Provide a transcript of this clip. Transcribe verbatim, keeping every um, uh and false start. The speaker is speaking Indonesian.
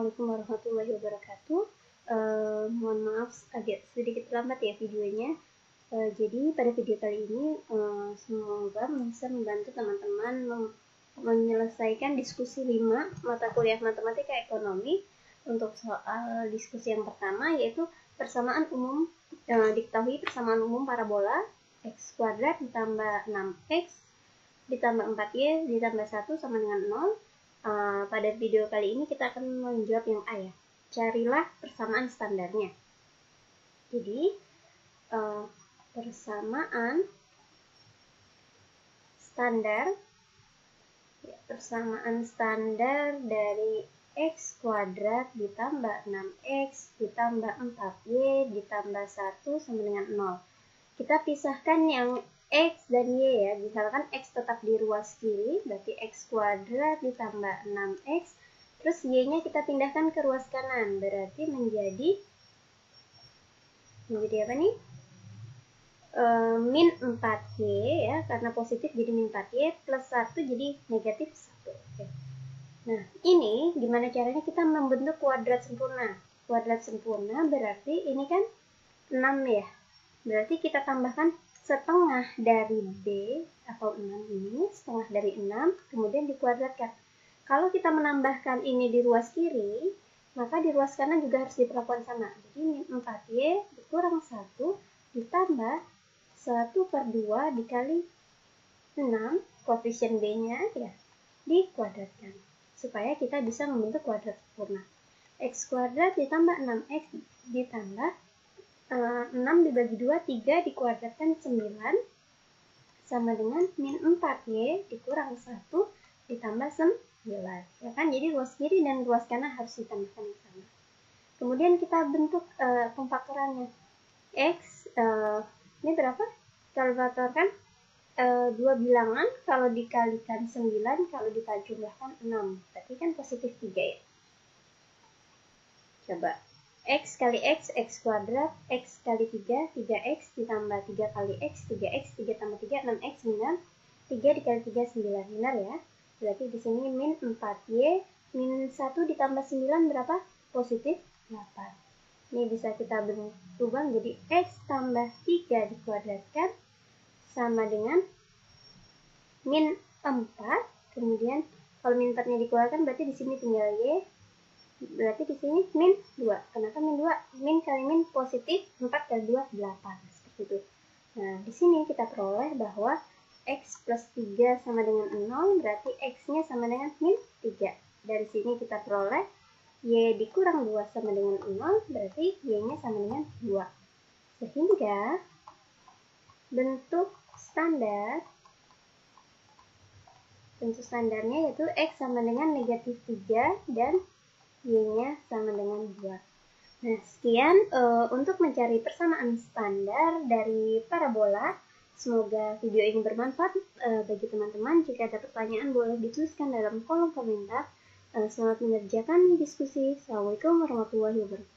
Assalamualaikum warahmatullahi wabarakatuh. Uh, mohon maaf agak sedikit lambat ya videonya. Uh, jadi pada video kali ini uh, semoga bisa membantu teman-teman menyelesaikan diskusi lima mata kuliah matematika ekonomi. Untuk soal diskusi yang pertama yaitu persamaan umum, uh, diketahui persamaan umum parabola x kuadrat ditambah enam x ditambah empat y ditambah satu sama dengan nol. Uh, pada video kali ini kita akan menjawab yang A ya. Carilah persamaan standarnya. Jadi uh, persamaan standar ya, persamaan standar dari x kuadrat ditambah enam x ditambah empat y ditambah satu sama dengan nol. Kita pisahkan yang x dan y ya, misalkan x tetap di ruas kiri, berarti x kuadrat ditambah enam x, terus y-nya kita pindahkan ke ruas kanan, berarti menjadi menjadi apa nih? E, min empat y ya, karena positif jadi min empat y, plus satu jadi negatif satu. Oke. Nah, ini gimana caranya kita membentuk kuadrat sempurna? Kuadrat sempurna berarti ini kan enam ya, berarti kita tambahkan setengah dari B atau enam ini, setengah dari enam, kemudian dikuadratkan. Kalau kita menambahkan ini di ruas kiri, maka di ruas kanan juga harus diperlakukan sama. Jadi min empat y dikurang satu ditambah satu per dua dikali enam, koefisien B-nya ya, dikuadratkan. Supaya kita bisa membentuk kuadrat sempurna. X kuadrat ditambah enam x ditambah Uh, enam dibagi dua, tiga dikuadratkan sembilan sama dengan min empat y dikurang satu ditambah sembilan. Ya kan? Jadi ruas kiri dan ruas kanan harus ditambahkan yang sama. Kemudian kita bentuk uh, pemfaktorannya. X, uh, ini berapa? Kalkulator kan? Uh, dua bilangan, kalau dikalikan sembilan, kalau dijumlahkan enam. Berarti kan positif tiga ya. Coba. X kali X, X kuadrat, X kali tiga, tiga x ditambah tiga kali X, tiga x, tiga tambah tiga, enam x, sembilan, tiga dikali tiga, sembilan, benar ya? Berarti di sini min empat y, min satu ditambah sembilan berapa? Positif delapan. Ini bisa kita berubah menjadi X tambah tiga dikuadratkan sama dengan min empat, kemudian kalau min empat-nya dikeluarkan berarti di sini tinggal Y, berarti di sini min dua. Kenapa min dua? Min kali min positif, empat kali dua, delapan. Seperti itu. Nah, di sini kita peroleh bahwa X plus tiga sama dengan nol, berarti X-nya sama dengan min tiga. Dari sini kita peroleh Y dikurang dua sama dengan nol, berarti Y-nya sama dengan dua. Sehingga bentuk standar, bentuk standarnya yaitu X sama dengan negatif tiga dan Y-nya sama dengan dua. Nah, sekian uh, untuk mencari persamaan standar dari parabola. Semoga video ini bermanfaat uh, bagi teman-teman. Jika ada pertanyaan boleh dituliskan dalam kolom komentar. Uh, selamat mengerjakan diskusi. Assalamualaikum warahmatullahi wabarakatuh.